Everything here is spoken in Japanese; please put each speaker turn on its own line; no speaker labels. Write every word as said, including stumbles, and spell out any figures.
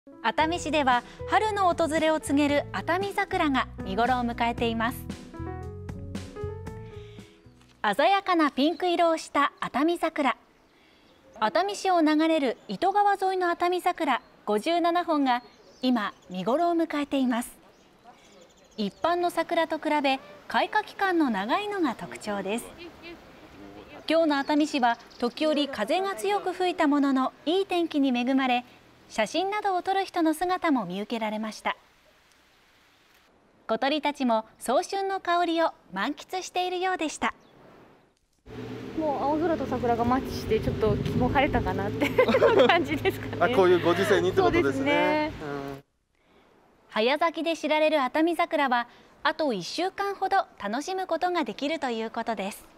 熱海市では春の訪れを告げる熱海桜が見頃を迎えています。鮮やかなピンク色をした熱海桜。熱海市を流れる糸川沿いの熱海桜ごじゅうななほんが今見頃を迎えています。一般の桜と比べ開花期間の長いのが特徴です。今日の熱海市は時折風が強く吹いたもののいい天気に恵まれ、写真などを撮る人の姿も見受けられました。小鳥たちも早春の香りを満喫しているようでした。
もう青空と桜がマッチしてちょっと気も晴れたかなって感じですかね。
あ、こういうご時世にってことですね。
そうですね。
うん、
早咲きで知られる熱海桜はあといっしゅうかんほど楽しむことができるということです。